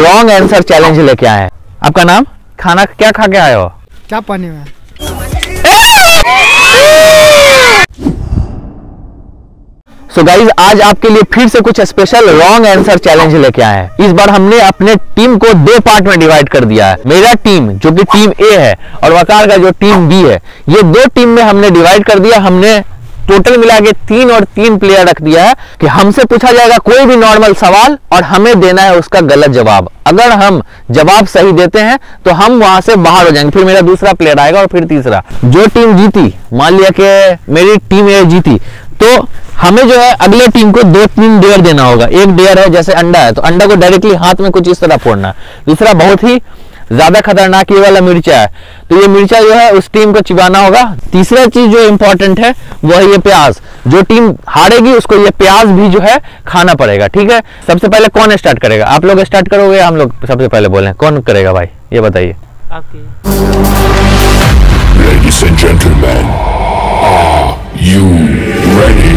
Wrong answer challenge लेके आए हैं। आपका नाम, खाना क्या खा के आए हो? क्या पानी में? सो गाइज, आज आपके लिए फिर से कुछ स्पेशल रॉन्ग आंसर चैलेंज लेके आए हैं। इस बार हमने अपने टीम को 2 पार्ट में डिवाइड कर दिया है। मेरा टीम जो कि टीम ए है और वकार का जो टीम बी है, ये 2 टीम में हमने डिवाइड कर दिया। हमने टोटल मिला के 3 और 3 प्लेयर रख दिया है कि हमसे पूछा जाएगा कोई भी नॉर्मल सवाल और हमें देना है उसका गलत जवाब। अगर हम जवाब सही देते हैं तो हम वहां से बाहर हो जाएंगे, फिर मेरा दूसरा प्लेयर आएगा और फिर तीसरा। जो टीम जीती, मान लिया कि मेरी टीम ए जीती, तो हमें जो है अगले टीम को 2-3 डेयर देना होगा। एक डेयर है जैसे अंडा है, तो अंडा को डायरेक्टली हाथ में कुछ इस तरह फोड़ना है। दूसरा बहुत ही ज्यादा खतरनाक ये वाला मिर्चा है, तो ये मिर्चा जो है उस टीम को चिबाना होगा। तीसरा चीज जो इंपॉर्टेंट है वो है ये प्याज। जो टीम हारेगी उसको ये प्याज भी जो है खाना पड़ेगा, ठीक है। सबसे पहले कौन स्टार्ट करेगा? आप लोग स्टार्ट करोगे या हम लोग सबसे पहले बोले? कौन करेगा भाई, ये बताइए। Ladies and gentlemen, are you ready?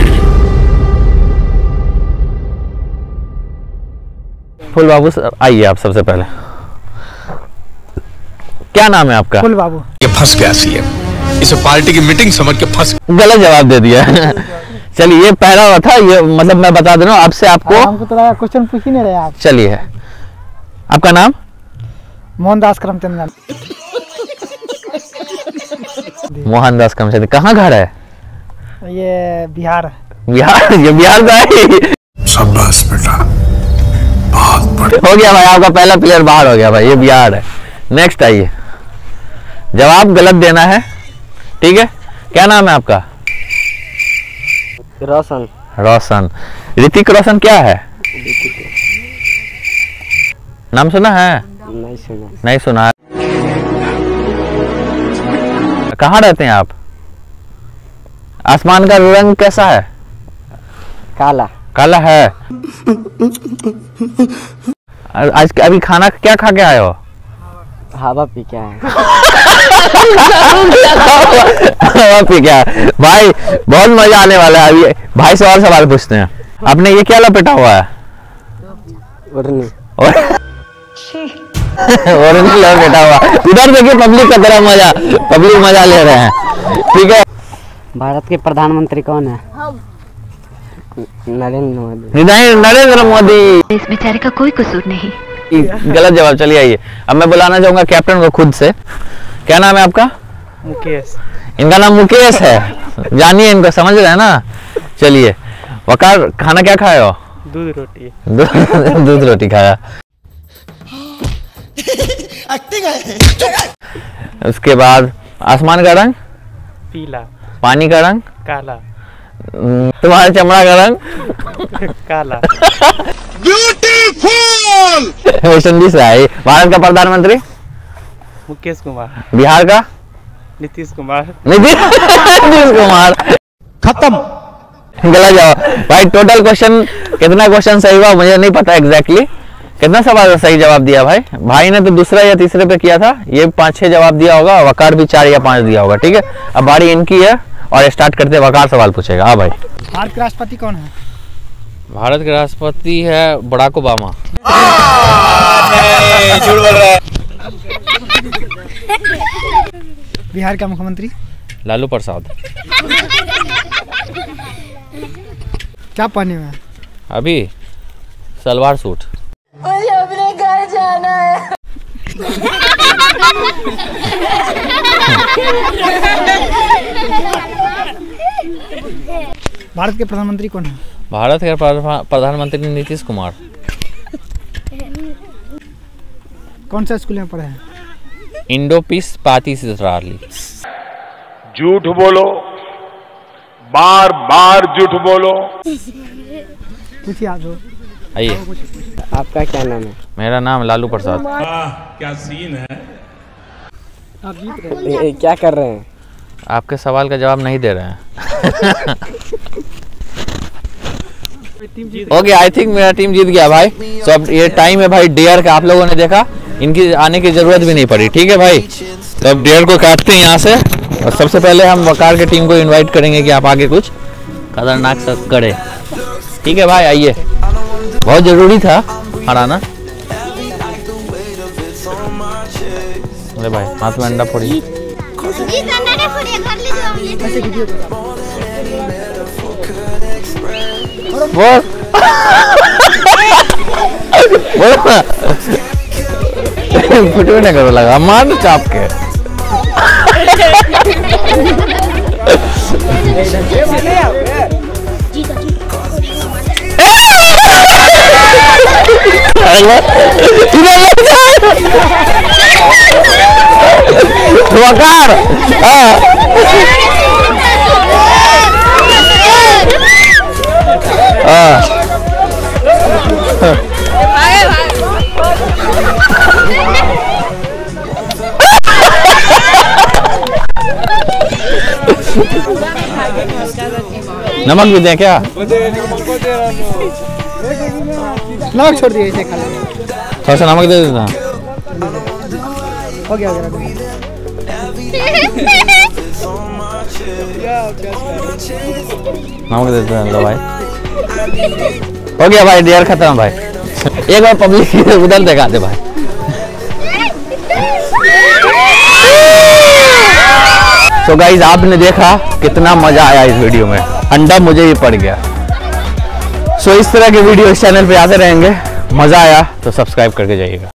Phool Babu आइए आप सबसे पहले। क्या नाम है आपका? फुल बाबू। ये फंस गया सीएम, इसे पार्टी की मीटिंग समझ के फंस। गलत जवाब दे दिया। चलिए, ये पहला हुआ था, ये मतलब मैं बता दे रहा हूँ आपसे। आपको हमको तो लगा क्वेश्चन पूछ ही नहीं रहे आप। चलिए, आपका नाम? मोहनदास करमचंद। मोहनदास करमचंद। कहाँ घर है? ये बिहार। बिहार? ये बिहार का है। शाबाश बेटा, बहुत बढ़िया। हो गया भाई, आपका पहला प्लेयर बाहर हो गया भाई, ये बिहार है। नेक्स्ट आइए, जवाब गलत देना है, ठीक है। क्या नाम है आपका? रोशन। रोशन। ऋतिक रोशन क्या है? नाम सुना है? नहीं सुना। नहीं सुना। कहाँ रहते हैं आप? आसमान का रंग कैसा है? काला। काला है। आज अभी खाना क्या खा के आए हो? हवा पी क्या है? हवा पी क्या है? भाई बहुत मजा आने वाला है। अभी भाई से और सवाल पूछते हैं। आपने ये क्या लपेटा हुआ है? ओढ़नी। ओढ़नी लपेटा हुआ। उधर देखिए, पब्लिक का तरह मजा, पब्लिक मजा ले रहे हैं, ठीक है। भारत के प्रधानमंत्री कौन है? नरेंद्र मोदी। नरेंद्र मोदी। इस बेचारे का कोई कसूर नहीं। गलत जवाब। चलिए आइए, अब मैं बुलाना चाहूंगा कैप्टन को खुद से। क्या नाम है आपका? मुकेश। इनका नाम मुकेश है, जानिए इनको, समझ रहे हैं ना। चलिए, वकार खाना क्या खाए हो? दूध रोटी। दूध रोटी खाया। उसके बाद आसमान का रंग? पीला। पानी का रंग? काला। तुम्हारे चमड़ा का रंग? काला। ब्यूटीफुल। वेस्ट इंडीज से है। भारत का प्रधानमंत्री? मुकेश कुमार। बिहार का? नीतीश कुमार। नीतीश कुमार। खत्म। गलत जवाब भाई। टोटल क्वेश्चन, कितना क्वेश्चन सही हुआ मुझे नहीं पता एग्जैक्टली। कितना सवाल सही जवाब दिया भाई? भाई ने तो दूसरा या तीसरे पे किया था, ये 5-6 जवाब दिया होगा, वकार भी 4 या 5 दिया होगा, ठीक है। अब बारी इनकी है और स्टार्ट करते, वकार सवाल पूछेगा। हाँ भाई। भारत के राष्ट्रपति कौन है? भारत के राष्ट्रपति है बराक ओबामा। झूठ बोल रहा है। बिहार का मुख्यमंत्री? लालू प्रसाद। क्या पहने हुए? अभी सलवार सूट। मुझे अपने घर जाना है। भारत के प्रधानमंत्री कौन है? भारत के प्रधानमंत्री नीतीश कुमार। कौन सा स्कूल में पढ़े हैं? Indo peace Pakistan. झूठ बोलो, बार बार झूठ बोलो। पूछिए आप। आइए, आपका क्या नाम है? मेरा नाम लालू प्रसाद। क्या सीन है? आप जीत रहे हैं। क्या कर रहे हैं? आपके सवाल का जवाब नहीं दे रहे हैं। ओके, आई थिंक मेरा टीम जीत गया भाई। तो अब ये टाइम है भाई डेयर का। आप लोगों ने देखा, इनकी आने की जरूरत भी नहीं पड़ी, ठीक है भाई। तो अब डेयर को काटते हैं यहाँ से, और सबसे पहले हम वकार के टीम को इनवाइट करेंगे कि आप आगे कुछ खतरनाक सा करें, ठीक है भाई। आइए, बहुत जरूरी था हराना। अरे भाई हाथ में अंडा फोड़ी। बोल फुटवे ना करो लगा मार चाप के। वकार नमक भी दें क्या? नमक छोड़ दिए इसे खा लो। थोड़ा सा नमक दे देना। हो गया नमक दे देना लो भाई। हो गया भाई डेयर खत्म भाई। एक बार पब्लिक उधर दिखा दे भाई। तो गाइज आपने देखा कितना मजा आया इस वीडियो में, अंडा मुझे ही पड़ गया। सो इस तरह के वीडियो इस चैनल पे आते रहेंगे, मजा आया तो सब्सक्राइब करके जाइएगा।